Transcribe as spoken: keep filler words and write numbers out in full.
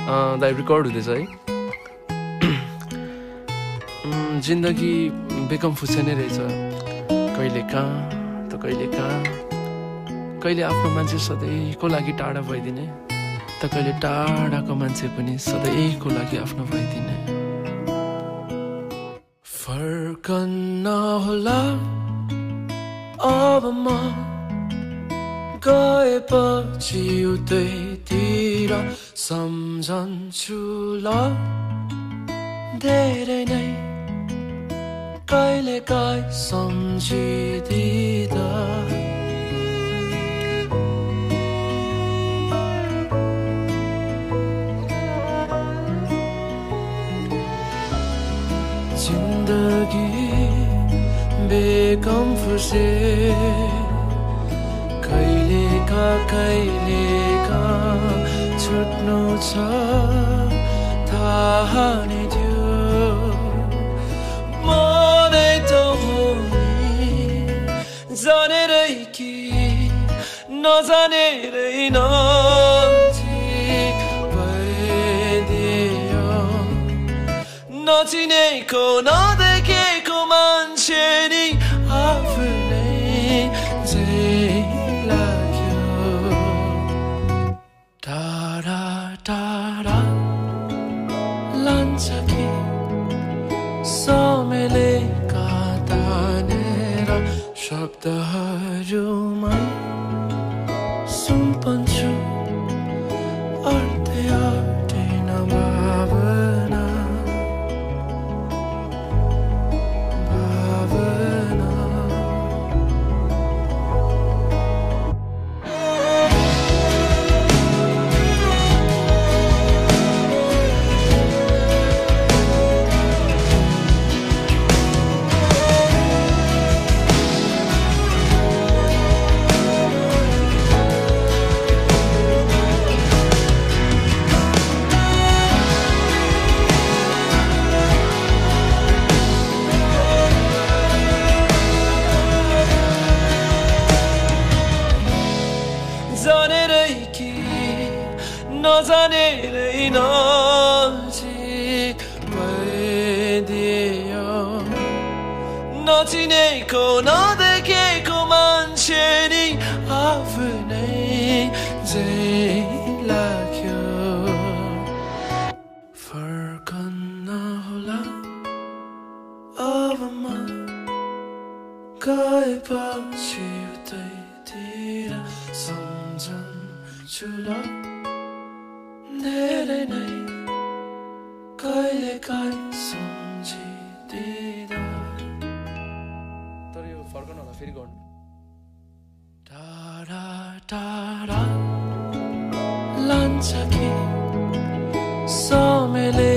दाइ रेकर्ड हुँदैछ है। जिन्दगी बेकम फुस्से नै रहेछ, कहिले कहाँ त कहिले कहाँ, कहिले आफ्नो मान्छे सधैँको लागि टाढा भइदिने त कहिले टाढाको मान्छे पनि सधैँको लागि आफ्नो भइदिने। फर्कन्न होला अब म गएपछि उतैतिर सम्झन्छु ल धेरै नै कहिले काहीँ सम्झिदिँदा। जिन्दगी बेकम फुसे कहिले का कहिले का छुट्नु छ थाहा नै थियो। मनै त हो नि जानेरै कि नजानेरै नजिक भइदियो, नचिनेको नदेखेको मान्छे नि आफ्नै झै लाग्यो। टाढा टाढा लान्छ कि समयलेका तानेर शब्दहरूमा सुम्पन्छु अर्धै अर्धै नभावना भावना। जानेरै कि नजानेरै नजिक भइदियो, नचिनेको नदेखेको मान्छे नि आफ्नै झै लाग्यो। फर्कन्न होला अब म गएपछि उतैतिर सम्झन्छु ल धेरै नै कहिले काहीँ सम्झिदिँदा। तर यो फर्कनु होला फेरि गर्नु। टाढा टाढा लान्छ कि समयले